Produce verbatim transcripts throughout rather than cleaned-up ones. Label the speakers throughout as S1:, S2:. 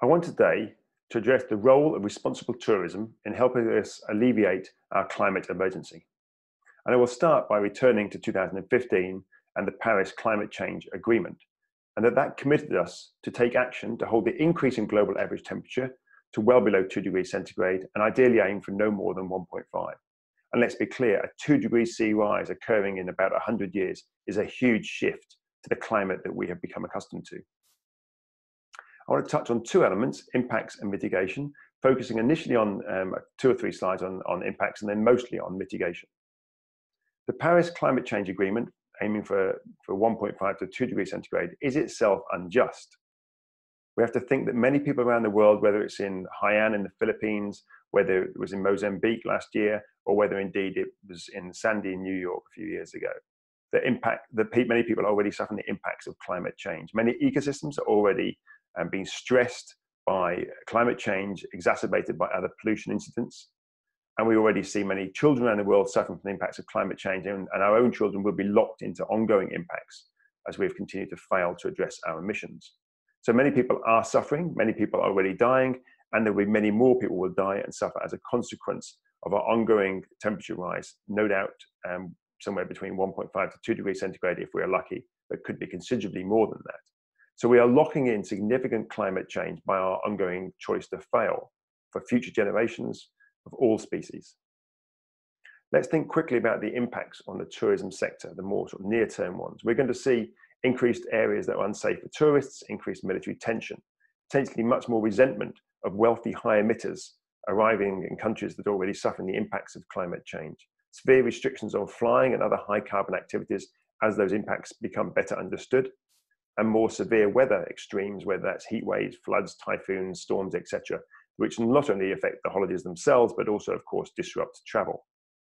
S1: I want today to address the role of responsible tourism in helping us alleviate our climate emergency. And I will start by returning to two thousand fifteen and the Paris Climate Change Agreement, and that that committed us to take action to hold the increase in global average temperature to well below two degrees centigrade and ideally aim for no more than one point five. And let's be clear, a two degree C rise occurring in about one hundred years is a huge shift to the climate that we have become accustomed to. I want to touch on two elements, impacts and mitigation, focusing initially on um, two or three slides on, on impacts and then mostly on mitigation. The Paris Climate Change Agreement, aiming for, for one point five to two degrees centigrade, is itself unjust. We have to think that many people around the world, whether it's in Hainan in the Philippines, whether it was in Mozambique last year, or whether indeed it was in Sandy in New York a few years ago, the impact that many people are already suffering the impacts of climate change. Many ecosystems are already um, being stressed by climate change, exacerbated by other pollution incidents. And we already see many children around the world suffering from the impacts of climate change, and, and our own children will be locked into ongoing impacts as we've continued to fail to address our emissions. So many people are suffering, many people are already dying, and there will be many more people will die and suffer as a consequence of our ongoing temperature rise, no doubt um, somewhere between one point five to two degrees centigrade if we are lucky, but could be considerably more than that. So we are locking in significant climate change by our ongoing choice to fail for future generations of all species. Let's think quickly about the impacts on the tourism sector, the more sort of near-term ones. We're going to see increased areas that are unsafe for tourists, increased military tension, potentially much more resentment of wealthy high emitters arriving in countries that are already suffering the impacts of climate change, severe restrictions on flying and other high carbon activities as those impacts become better understood, and more severe weather extremes, whether that's heat waves, floods, typhoons, storms, et cetera, which not only affect the holidays themselves, but also, of course, disrupt travel.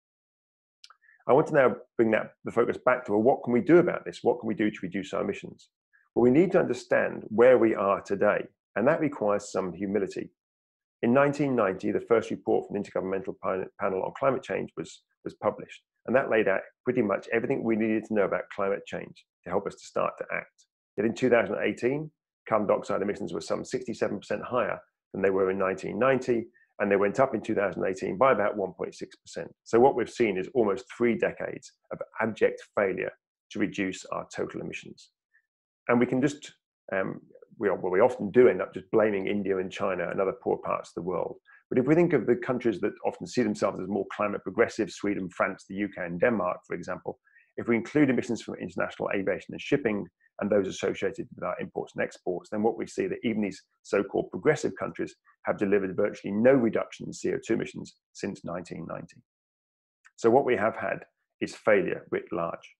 S1: I want to now bring that, the focus back to, well, what can we do about this? What can we do to reduce our emissions? Well, we need to understand where we are today, and that requires some humility. In nineteen ninety, the first report from the Intergovernmental Panel on Climate Change was, was published, and that laid out pretty much everything we needed to know about climate change to help us to start to act. Yet in two thousand eighteen, carbon dioxide emissions were some sixty-seven percent higher than they were in nineteen ninety, and they went up in two thousand eighteen by about one point six percent. So what we've seen is almost three decades of abject failure to reduce our total emissions. And we can just, um, we, well, we often do end up just blaming India and China and other poor parts of the world. But if we think of the countries that often see themselves as more climate progressive, Sweden, France, the U K, and Denmark, for example, if we include emissions from international aviation and shipping and those associated with our imports and exports, then what we see that even these so-called progressive countries have delivered virtually no reduction in C O two emissions since nineteen ninety. So what we have had is failure writ large.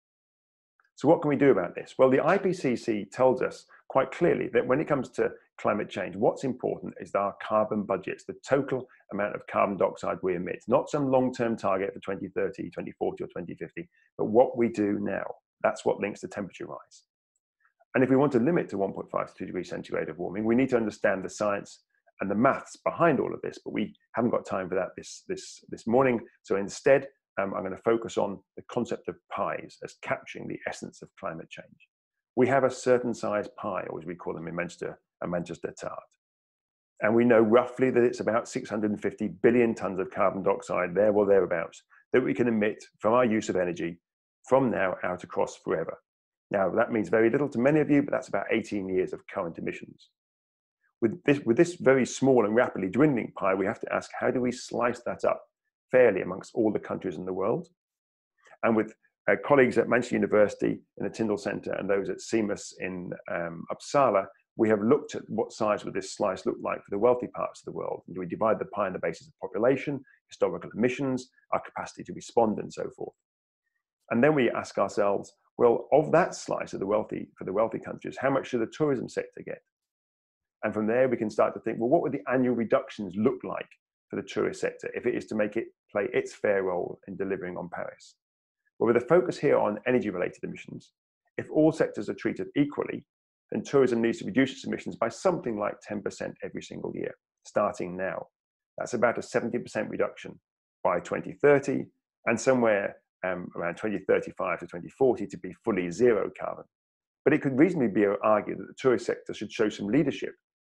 S1: So what can we do about this? Well, the I P C C tells us quite clearly that when it comes to climate change, what's important is our carbon budgets, the total amount of carbon dioxide we emit, not some long-term target for twenty thirty, twenty forty, or twenty fifty, but what we do now. That's what links to temperature rise. And if we want to limit to one point five to two degrees centigrade of warming, we need to understand the science and the maths behind all of this, but we haven't got time for that this, this, this morning. So instead, um, I'm going to focus on the concept of pies as capturing the essence of climate change. We have a certain size pie, or as we call them in Manchester, a Manchester tart. And we know roughly that it's about six hundred fifty billion tons of carbon dioxide, there or thereabouts, that we can emit from our use of energy from now out across forever. Now, that means very little to many of you, but that's about eighteen years of current emissions. With this, with this very small and rapidly dwindling pie, we have to ask, how do we slice that up fairly amongst all the countries in the world? And with uh, colleagues at Manchester University in the Tyndall Centre and those at C M U S in um, Uppsala, we have looked at what size would this slice look like for the wealthy parts of the world. And do we divide the pie on the basis of population, historical emissions, our capacity to respond, and so forth? And then we ask ourselves, well, of that slice of the wealthy, for the wealthy countries, how much should the tourism sector get? And from there, we can start to think, well, what would the annual reductions look like for the tourist sector if it is to make it play its fair role in delivering on Paris? Well, with a focus here on energy-related emissions, if all sectors are treated equally, then tourism needs to reduce its emissions by something like ten percent every single year, starting now. That's about a seventy percent reduction by twenty thirty, and somewhere um, around twenty thirty-five to twenty forty to be fully zero carbon. But it could reasonably be argued that the tourist sector should show some leadership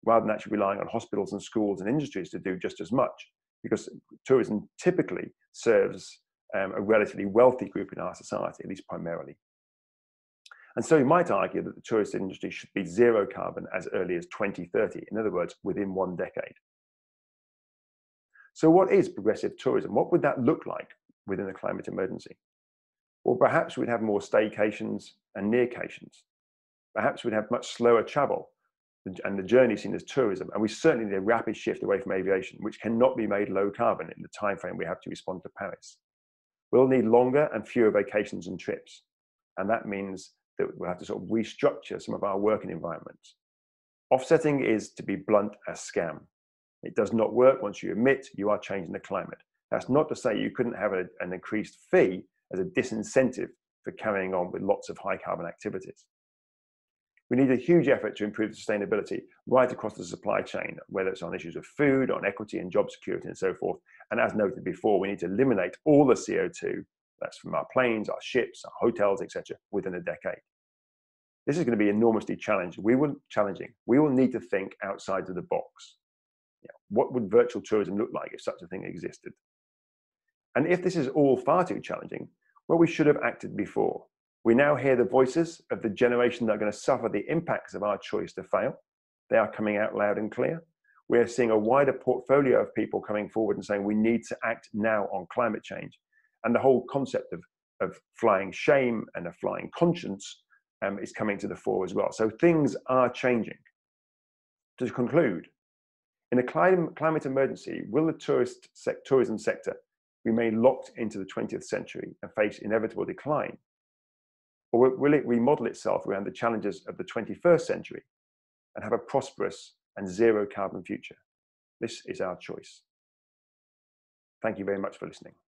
S1: rather than actually relying on hospitals and schools and industries to do just as much, because tourism typically serves um, a relatively wealthy group in our society, at least primarily. And so you might argue that the tourist industry should be zero carbon as early as twenty thirty, in other words, within one decade. So what is progressive tourism? What would that look like within a climate emergency? Well, perhaps we'd have more staycations and nearcations. Perhaps we'd have much slower travel and the journey seen as tourism. And we certainly need a rapid shift away from aviation, which cannot be made low carbon in the time frame we have to respond to Paris. We'll need longer and fewer vacations and trips. And that means that we'll have to sort of restructure some of our working environments. Offsetting is, to be blunt, a scam. It does not work once you admit you are changing the climate. That's not to say you couldn't have a, an increased fee as a disincentive for carrying on with lots of high carbon activities. We need a huge effort to improve sustainability right across the supply chain, whether it's on issues of food, on equity and job security and so forth. And as noted before, we need to eliminate all the C O two, that's from our planes, our ships, our hotels, et cetera, within a decade. This is going to be enormously challenging. We will, challenging. We will need to think outside of the box. Yeah. What would virtual tourism look like if such a thing existed? And if this is all far too challenging, well, we should have acted before. We now hear the voices of the generation that are going to suffer the impacts of our choice to fail. They are coming out loud and clear. We are seeing a wider portfolio of people coming forward and saying we need to act now on climate change. And the whole concept of, of flying shame and a flying conscience um, is coming to the fore as well. So things are changing. To conclude, in a climate, climate emergency, will the tourist sec, tourism sector remain locked into the twentieth century and face inevitable decline? Or will it remodel itself around the challenges of the twenty-first century and have a prosperous and zero carbon future? This is our choice. Thank you very much for listening.